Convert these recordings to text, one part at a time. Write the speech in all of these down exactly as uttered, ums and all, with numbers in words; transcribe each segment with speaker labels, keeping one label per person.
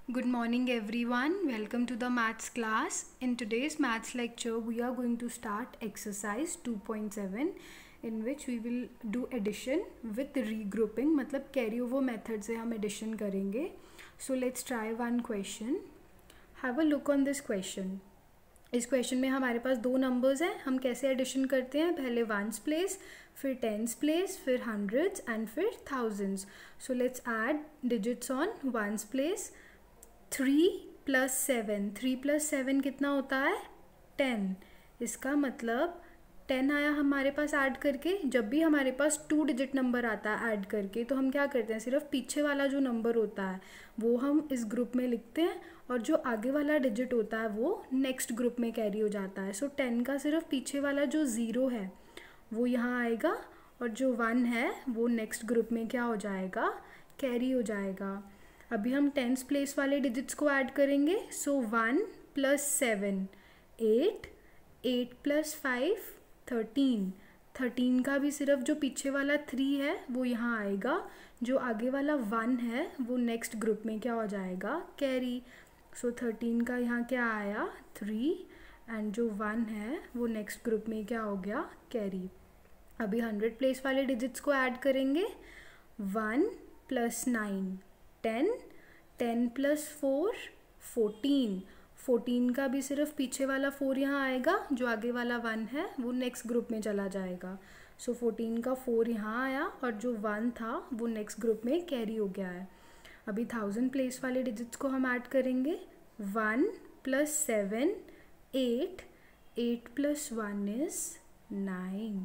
Speaker 1: Good morning everyone. Welcome to the maths class. In today's maths lecture we are going to start exercise two point seven in which we will do addition with regrouping, मतलब carry over method से हम addition करेंगे. So let's try one question. Have a look on this question. इस question में हमारे पास दो numbers हैं. हम कैसे एडिशन करते हैं? पहले वंस प्लेस, फिर टेंस प्लेस, फिर हंड्रेड्स एंड फिर thousands. So let's add digits on ones place. Three plus seven, three plus seven कितना होता है? टेन. इसका मतलब टेन आया हमारे पास ऐड करके. जब भी हमारे पास टू डिजिट नंबर आता है ऐड करके तो हम क्या करते हैं, सिर्फ पीछे वाला जो नंबर होता है वो हम इस ग्रुप में लिखते हैं और जो आगे वाला डिजिट होता है वो नेक्स्ट ग्रुप में कैरी हो जाता है. सो टेन का सिर्फ पीछे वाला जो ज़ीरो है वो यहाँ आएगा और जो वन है वो नेक्स्ट ग्रुप में क्या हो जाएगा, कैरी हो जाएगा. अभी हम टेंस प्लेस वाले डिजिट्स को ऐड करेंगे. So one plus seven eight, eight plus five thirteen. Thirteen का भी सिर्फ जो पीछे वाला थ्री है वो यहाँ आएगा, जो आगे वाला वन है वो नेक्स्ट ग्रुप में क्या हो जाएगा, कैरी. सो थर्टीन का यहाँ क्या आया, थ्री, एंड जो वन है वो नेक्स्ट ग्रुप में क्या हो गया, कैरी. अभी हंड्रेड प्लेस वाले डिजिट्स को ऐड करेंगे. One plus nine ten, ten plus four fourteen. Fourteen का भी सिर्फ पीछे वाला फोर यहाँ आएगा, जो आगे वाला वन है वो नेक्स्ट ग्रुप में चला जाएगा. सो फोर्टीन का फोर यहाँ आया और जो वन था वो नेक्स्ट ग्रुप में कैरी हो गया है. अभी थाउजेंड प्लेस वाले डिजिट्स को हम ऐड करेंगे. One plus seven eight, eight plus one is nine.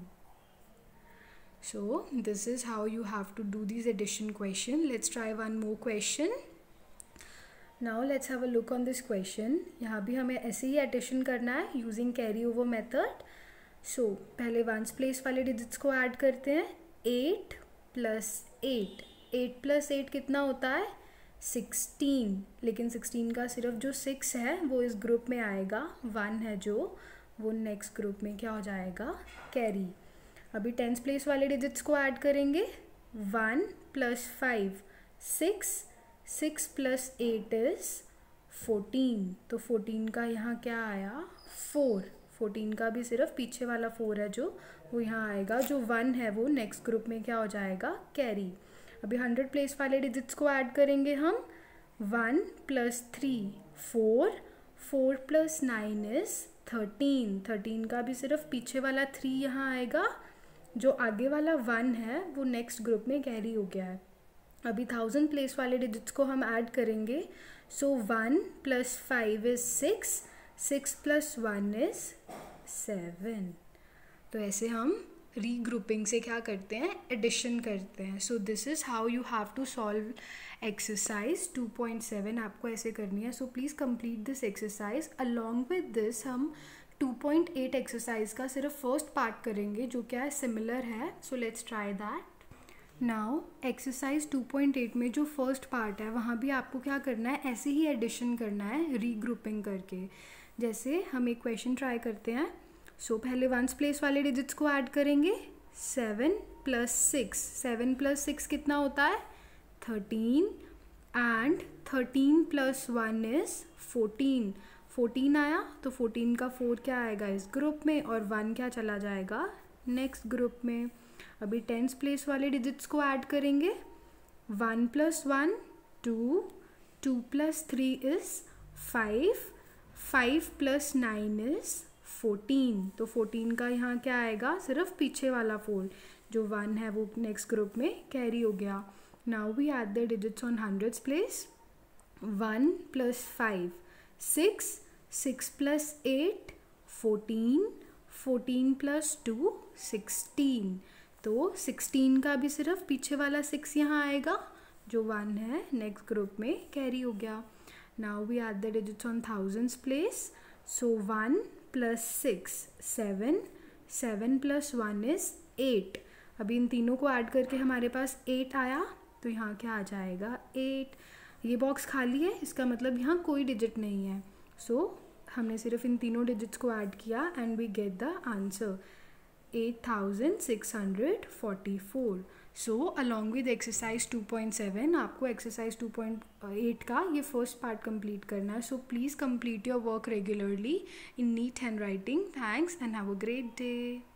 Speaker 1: So this is how you have to do these addition question. Let's try one more question. Now let's have a look on this question. यहाँ भी हमें ऐसे ही addition करना है using carry over method. So पहले ones place वाले digits को add करते हैं. Eight plus eight, eight plus eight कितना होता है, सिक्सटीन. लेकिन सिक्सटीन का सिर्फ जो सिक्स है वो इस ग्रुप में आएगा, वन है जो वो नेक्स्ट ग्रुप में क्या हो जाएगा, कैरी. अभी टेंस प्लेस वाले डिजिट्स को ऐड करेंगे. One plus five six, six plus eight is fourteen. तो फोर्टीन का यहाँ क्या आया, फोर. फोर्टीन का भी सिर्फ पीछे वाला फोर है जो वो यहाँ आएगा, जो वन है वो नेक्स्ट ग्रुप में क्या हो जाएगा, कैरी. अभी हंड्रेड प्लेस वाले डिजिट्स को ऐड करेंगे हम. One plus three four, four plus nine is thirteen. Thirteen का भी सिर्फ पीछे वाला थ्री यहाँ आएगा, जो आगे वाला वन है वो नेक्स्ट ग्रुप में कैरी हो गया है. अभी थाउजेंड प्लेस वाले डिजिट्स को हम ऐड करेंगे. So one plus five is six, six plus one is seven. तो ऐसे हम रीग्रुपिंग से क्या करते हैं, एडिशन करते हैं. So this is how you have to solve exercise two point seven. आपको ऐसे करनी है. So please complete this exercise. Along with this हम टू पॉइंट एट एक्सरसाइज का सिर्फ फर्स्ट पार्ट करेंगे जो क्या है, सिमिलर है. So let's try that. Now exercise two point eight में जो फर्स्ट पार्ट है वहाँ भी आपको क्या करना है, ऐसे ही एडिशन करना है रीग्रुपिंग करके. जैसे हम एक क्वेश्चन ट्राई करते हैं. सो so, पहले वंस प्लेस वाले डिजिट्स को ऐड करेंगे. Seven plus six, seven plus six कितना होता है, thirteen. And thirteen plus one is fourteen. Fourteen आया तो फोर्टीन का फोर क्या आएगा इस ग्रुप में और वन क्या चला जाएगा नेक्स्ट ग्रुप में. अभी टेंस प्लेस वाले डिजिट्स को ऐड करेंगे. One plus one two, two plus three is five, five plus nine is fourteen. तो फोर्टीन का यहाँ क्या आएगा, सिर्फ पीछे वाला फोर, जो वन है वो नेक्स्ट ग्रुप में कैरी हो गया. Now we add the digits on hundreds place. One plus five six, six plus eight fourteen, fourteen plus two sixteen. तो सिक्सटीन का भी सिर्फ पीछे वाला सिक्स यहाँ आएगा, जो वन है नेक्स्ट ग्रुप में कैरी हो गया. Now we add the digits on thousands place. So one plus six seven, seven plus one is eight. अभी इन तीनों को ऐड करके हमारे पास एट आया, तो यहाँ क्या आ जाएगा, एट. ये बॉक्स खाली है, इसका मतलब यहाँ कोई डिजिट नहीं है. सो so, हमने सिर्फ इन तीनों डिजिट्स को ऐड किया and we get the answer eight thousand six hundred forty four. So along with exercise two point seven आपको एक्सरसाइज टू पॉइंट एट का ये फर्स्ट पार्ट कंप्लीट करना है. So please complete your work regularly in neat handwriting. Thanks and have a great day.